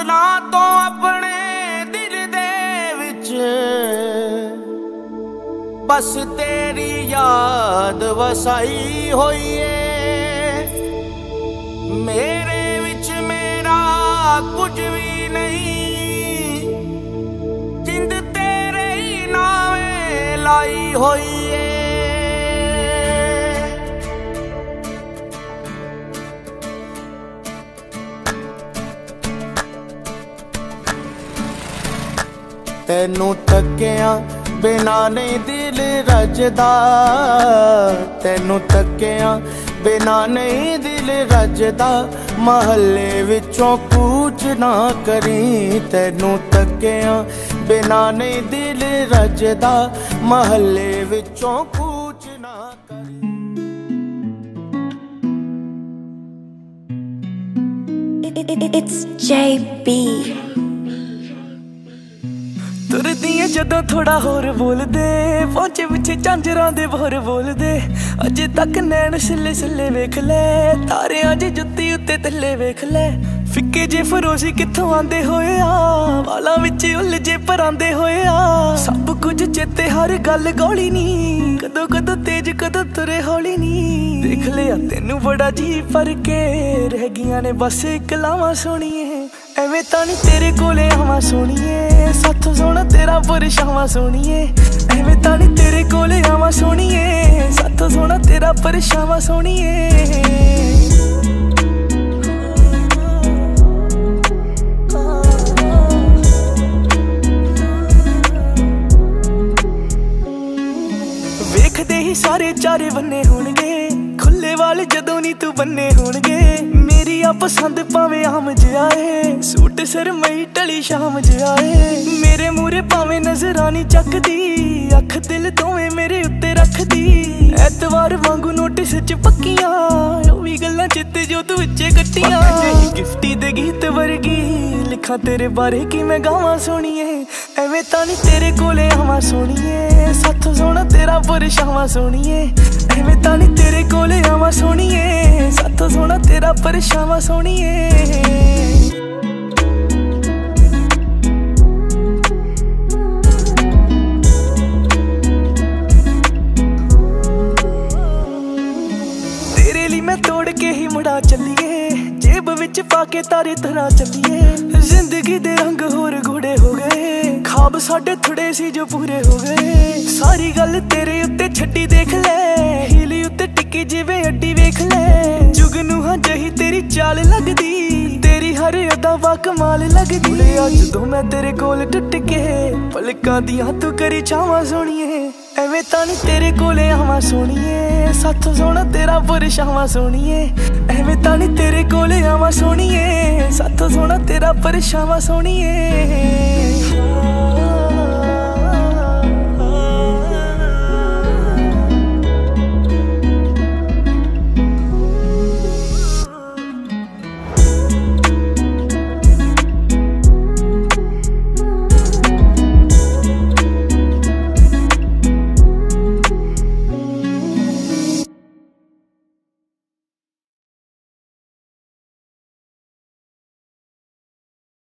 दिनां तो अपने दिल दे विच बस तेरी याद वसाई होई है। मेरे विच मेरा कुछ भी नहीं, जिंद तेरे ही नावे लाई होई है। तैनू तकिया बिना नहीं दिल रजदा, तैनू तकिया बिना नहीं दिल रजदा। महल्ले विचों कूच ना करी, तैनू तकिया बिना नहीं दिल रजदा। महल्ले विचों कूच ना करी। It's JB। तुरदियां जदों थोड़ा होर बोल दे, पहुंचे पिछे झांजरां दे बोर बोल दे। अजे तक नैन सिले सिले वेख ले, तारे अजे जुत्ती उत्ते तले वेख ले। फिक्के जे फरोशी कित्थों आंदे होए आ, वालां विच उलझे परांदे होए आ। सब कुछ चेते हर गल गौली नी, कदों कदों तेज कदों तुरे हौली नी। देख लिया तेनू बड़ा जी पर के, रह गियां ने बस कलावां सोहणिए। एवें तां नी तेरे कोले आवां सोहणिए, साथों सोहना तेरा परछावां सोहणिए। एवें तां नी तेरे कोले आवां सोहणिए, साथों सोहना तेरा परछावां सोहणिए। वेखदे ही सारे चारे बन्ने होणगे, खुले वाल जदों नी तू बन्ने होणगे। मेरी आ पसंद भावें आम जिहा ऐ, सूट सरमई ढली शाम जिहा ऐ। मेरे मूहरे भावें नजरां नी चकदी, अख दिल दोवें मेरे उत्ते रखदी। ऐतवार वांगू नोटिस च पक्कियां, ओह वी गल्लां चित्ते जो तू विच्चे कट्टियां। गिफ्टी दे गीत वर्गी लिखां तेरे बारे कि मैं गावां सोहणिए। एवें तां नी तेरे कोले आवां सोहणिए, साथों सोहना तेरा परछावां सोहणिए। एवें तां नी तेरे कोले आवां सोहणिए, साथों सोहना तेरा परछावां सोहणिए। तेरे लिए मैं तोड़ के ही मुड़ा चलिए, जेब विच पाके तारे तरह चलिए। जिंदगी दे रंग होर गूढ़े हो गए, ख्वाब साडे थोड़े सी जो पूरे हो गए। सारी गल तेरे उत्ते छड्डी देख ले, हीली उत्ते टिकी जिवें अड्डी वेख ले। जुगनू हां जही तेरी चाल लगदी, तेरी हर अदा वा कमाल लगदी। जदों मैं तेरे कोल टुट के, पलकां दियां तू करी छावां सोहणिए। एवें तां नी तेरे कोले आवां सोहणिए, साथों सोहना तेरा परछावां सोहणिए। एवें तां नी तेरे कोले आवां सोहणिए, साथों सोहना तेरा परछावां सोहणिए।